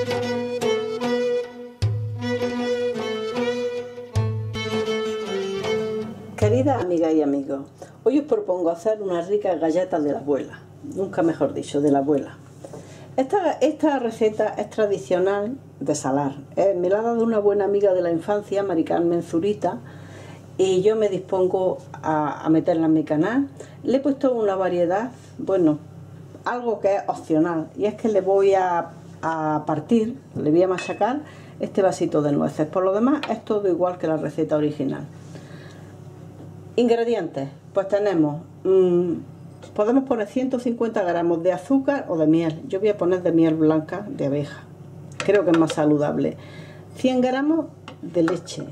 Queridas amigas y amigos, hoy os propongo hacer unas ricas galletas de la abuela, nunca mejor dicho, de la abuela. Esta receta es tradicional de salar, me la ha dado una buena amiga de la infancia, Mari Carmen Zurita, y yo me dispongo a meterla en mi canal. Le he puesto una variedad, bueno, algo que es opcional, y es que le voy a partir, le voy a machacar este vasito de nueces. Por lo demás es todo igual que la receta original. Ingredientes, pues tenemos, podemos poner 150 gramos de azúcar o de miel. Yo voy a poner de miel blanca de abeja, creo que es más saludable. 100 gramos de leche,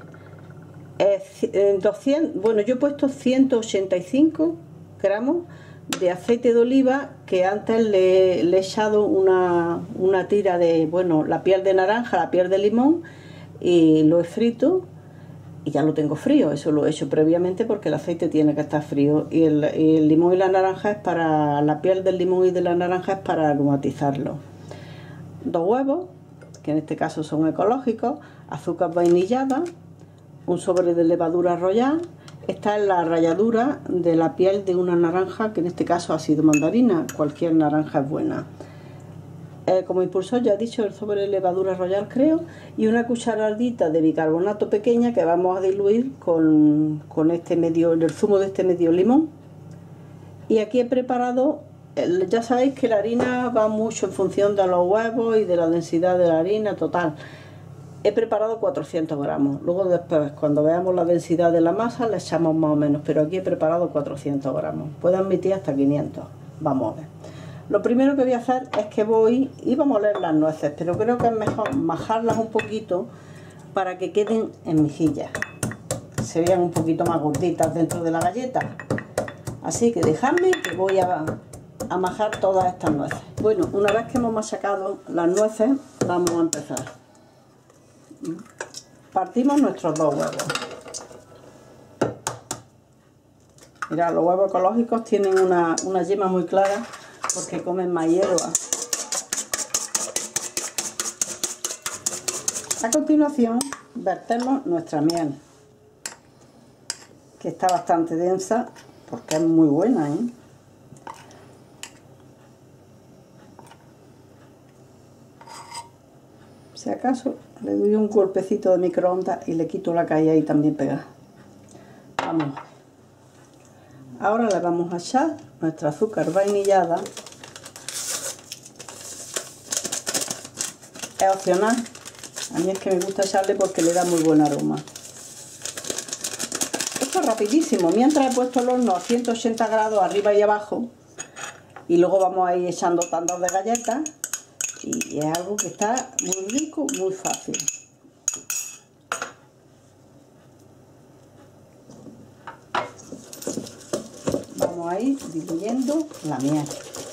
200, bueno, yo he puesto 185 gramos de aceite de oliva, que antes le he echado una tira de, bueno, la piel de naranja, la piel de limón, y lo he frito. Y ya lo tengo frío, eso lo he hecho previamente porque el aceite tiene que estar frío. Y el limón y la naranja es para, la piel del limón y de la naranja es para aromatizarlo. 2 huevos, que en este caso son ecológicos, azúcar vainillada, un sobre de levadura royal. Esta es la ralladura de la piel de una naranja, que en este caso ha sido mandarina, cualquier naranja es buena. Como impulsor ya he dicho el sobre de levadura royal, creo, y una cucharadita de bicarbonato pequeña que vamos a diluir con este el zumo de este medio limón. Y aquí he preparado, ya sabéis que la harina va mucho en función de los huevos y de la densidad de la harina total. He preparado 400 gramos, luego después cuando veamos la densidad de la masa le echamos más o menos, pero aquí he preparado 400 gramos, puede admitir hasta 500, vamos a ver. Lo primero que voy a hacer es que y vamos a moler las nueces, pero creo que es mejor majarlas un poquito para que queden en mejillas, se vean un poquito más gorditas dentro de la galleta. Así que dejadme que voy a majar todas estas nueces. Bueno, una vez que hemos machacado las nueces, vamos a empezar. Partimos nuestros 2 huevos. Mirad, los huevos ecológicos tienen una yema muy clara, porque comen más hierba. A continuación vertemos nuestra miel, que está bastante densa porque es muy buena, Si acaso le doy un golpecito de microondas y le quito la calle ahí también pegada. Vamos. Ahora le vamos a echar nuestra azúcar vainillada. Es opcional, a mí es que me gusta echarle porque le da muy buen aroma. Esto es rapidísimo, mientras he puesto el horno a 180 grados arriba y abajo, y luego vamos a ir echando tandas de galletas, y es algo que está muy rico, muy fácil. Vamos a ir diluyendo la miel.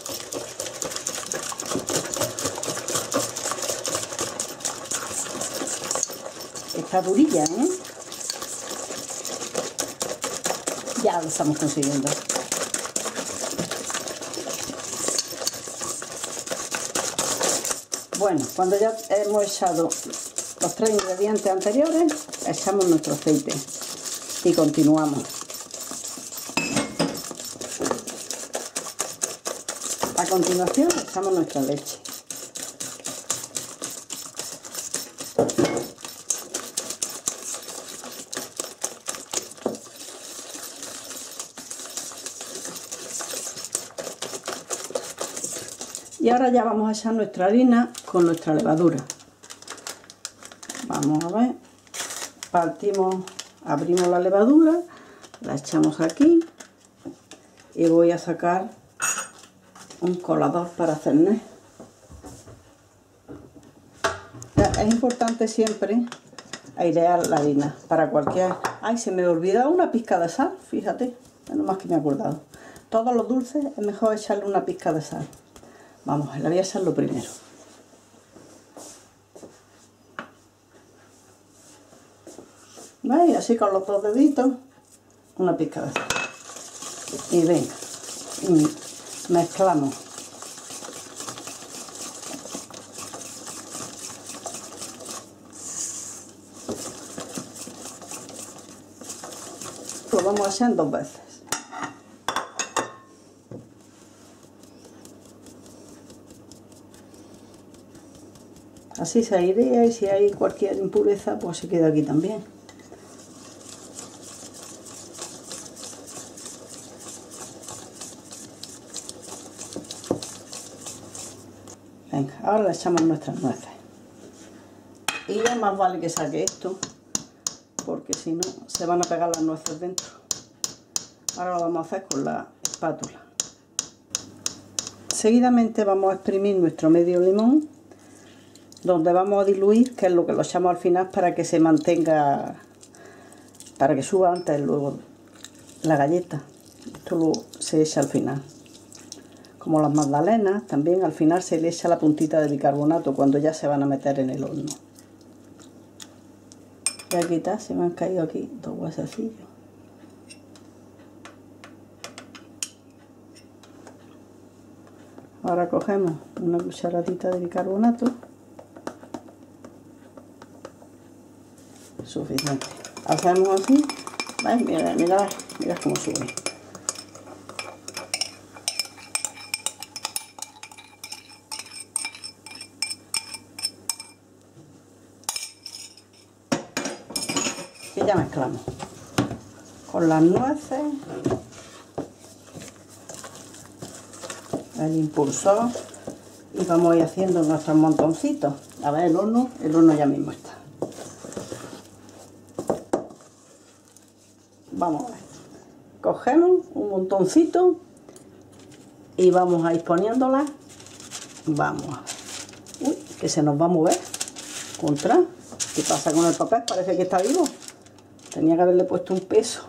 Está durilla, Ya lo estamos consiguiendo. Bueno, cuando ya hemos echado los 3 ingredientes anteriores, echamos nuestro aceite y continuamos. A continuación echamos nuestra leche. Y ahora ya vamos a echar nuestra harina con nuestra levadura. Vamos a ver, abrimos la levadura, la echamos aquí y voy a sacar un colador para cerner. Es importante siempre airear la harina para cualquier... ¡Ay! Se me olvidaba una pizca de sal, fíjate, menos más que me he acordado. Todos los dulces es mejor echarle una pizca de sal. Vamos, la voy a echar lo primero. ¿Veis? Así con los 2 deditos, una pizca de sal. Y venga, mezclamos. lo vamos a hacer en 2 veces. Así se airea y si hay cualquier impureza pues se queda aquí también. Venga, ahora le echamos nuestras nueces. Y ya más vale que saque esto, porque si no se van a pegar las nueces dentro. Ahora lo vamos a hacer con la espátula. Seguidamente vamos a exprimir nuestro medio limón, donde vamos a diluir, que es lo que lo echamos al final para que se mantenga, para que suba antes luego la galleta. Esto se echa al final. Como las magdalenas, también al final se le echa la puntita de bicarbonato cuando ya se van a meter en el horno. Y aquí está, se me han caído aquí 2 huesecillos. Ahora cogemos una cucharadita de bicarbonato. Suficiente. Hacemos así. ¿Veis? Mira, mira, mira cómo sube. Y ya mezclamos con las nueces, el impulsor, y vamos a ir haciendo nuestros montoncitos. A ver, el horno ya mismo está. Vamos a ver. Cogemos un montoncito y vamos a ir poniéndola. Vamos a ver. Uy, que se nos va a mover. Contra. ¿Qué pasa con el papel? Parece que está vivo. Tenía que haberle puesto un peso.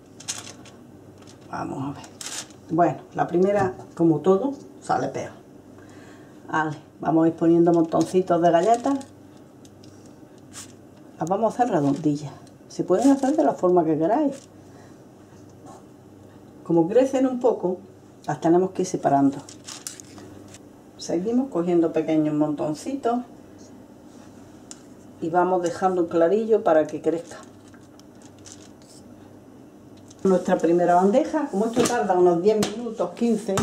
Vamos a ver. Bueno, la primera, como todo, sale peor. Vale, vamos a ir poniendo montoncitos de galletas. Las vamos a hacer redondillas. Se pueden hacer de la forma que queráis. Como crecen un poco, las tenemos que ir separando. Seguimos cogiendo pequeños montoncitos y vamos dejando un clarillo para que crezca. Nuestra primera bandeja, como esto tarda unos 10 minutos, 15,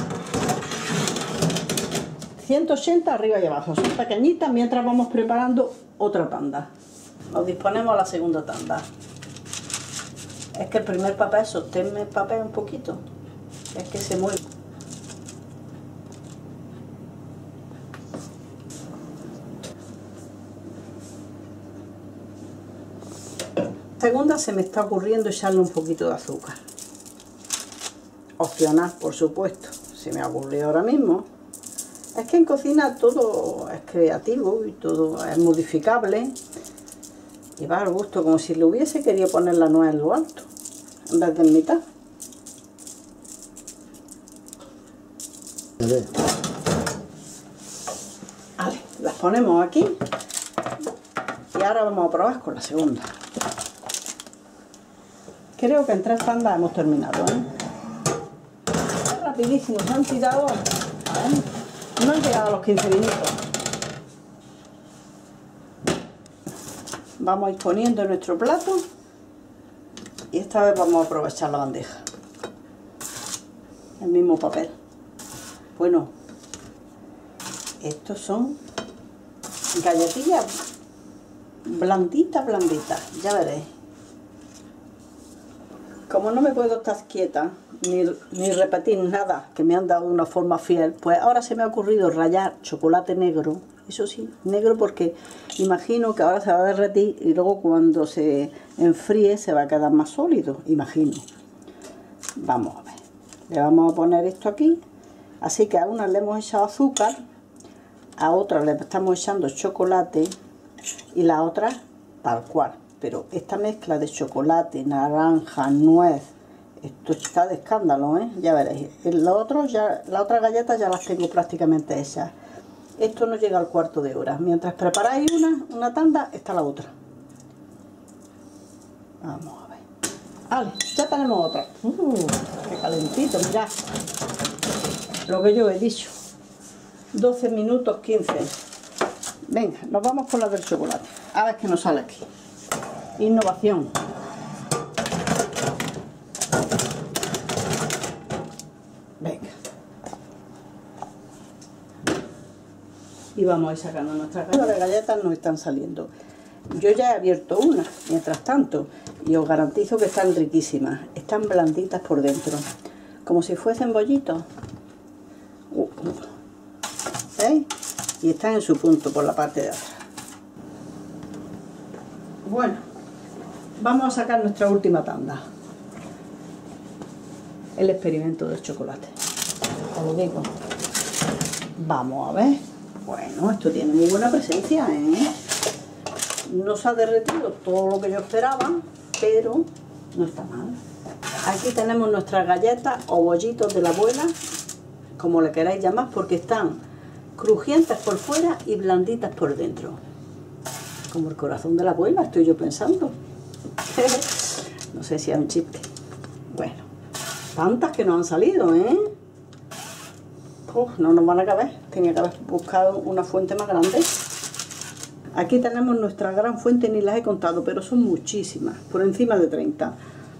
180 arriba y abajo, son pequeñitas, mientras vamos preparando otra tanda. Nos disponemos a la segunda tanda. Es que el primer papel, sosténme el papel un poquito, es que se mueve. Segunda, se me está ocurriendo echarle un poquito de azúcar. Opcional, por supuesto, se me ha ocurrido ahora mismo. Es que en cocina todo es creativo y todo es modificable. Y va al gusto, como si le hubiese querido poner la nuez en lo alto, en vez de en mitad. Vale, las ponemos aquí. Y ahora vamos a probar con la segunda. Creo que en 3 tandas hemos terminado, ¿eh? Rapidísimo, se han tirado, ¿eh? No han llegado a los 15 minutos. Vamos a ir poniendo en nuestro plato y esta vez vamos a aprovechar la bandeja. El mismo papel. Bueno, estos son galletillas blanditas, ya veréis. Como no me puedo estar quieta ni repetir nada que me han dado de una forma fiel, pues ahora se me ha ocurrido rallar chocolate negro. Eso sí, negro, porque imagino que ahora se va a derretir y luego cuando se enfríe se va a quedar más sólido, imagino. Vamos a ver. Le vamos a poner esto aquí. Así que a unas le hemos echado azúcar, a otras le estamos echando chocolate y la otra tal cual. Pero esta mezcla de chocolate, naranja, nuez, esto está de escándalo, ¿eh? Ya veréis. La otra galleta ya las tengo prácticamente hechas. Esto no llega al cuarto de hora. Mientras preparáis una tanda, está la otra. Vamos a ver. Vale, ya tenemos otra. Qué calentito, mirad. Lo que yo he dicho. 12 minutos 15. Venga, nos vamos con la del chocolate. A ver qué nos sale aquí. Innovación. y vamos a ir sacando nuestras galletas. Las galletas nos están saliendo. Yo ya he abierto una, mientras tanto, y os garantizo que están riquísimas. Están blanditas por dentro, como si fuesen bollitos. ¿Veis? Y están en su punto por la parte de atrás. Bueno, vamos a sacar nuestra última tanda. El experimento del chocolate. Os lo digo. Vamos a ver. Bueno, esto tiene muy buena presencia, ¿eh? No se ha derretido todo lo que yo esperaba, pero no está mal. Aquí tenemos nuestras galletas o bollitos de la abuela, como le queráis llamar, porque están crujientes por fuera y blanditas por dentro. Como el corazón de la abuela, estoy yo pensando. No sé si es un chiste. Bueno, tantas que nos han salido, ¿eh? No nos van a caber. Tenía que haber buscado una fuente más grande. Aquí tenemos nuestra gran fuente, ni las he contado, pero son muchísimas, por encima de 30.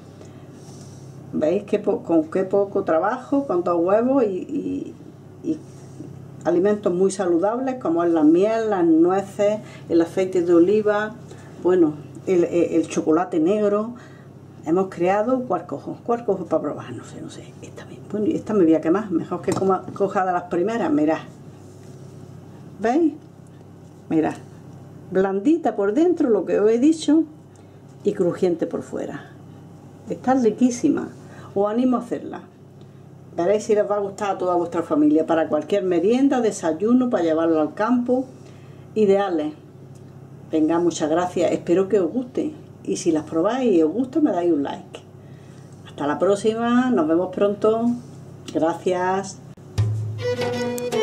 ¿Veis con qué poco trabajo, cuántos huevos y alimentos muy saludables, como es la miel, las nueces, el aceite de oliva, bueno, el chocolate negro? Hemos creado, ¿cuál cojo para probar? No sé, esta misma. Bueno, esta me voy a quemar, mejor que coja de las primeras, mirad. ¿Veis? Mirad. Blandita por dentro, lo que os he dicho, y crujiente por fuera. Está riquísima. Os animo a hacerla. Veréis si les va a gustar a toda vuestra familia. Para cualquier merienda, desayuno, para llevarlo al campo. Ideales. Venga, muchas gracias. Espero que os guste. Y si las probáis y os gusta, me dais un like. Hasta la próxima. Nos vemos pronto. Gracias.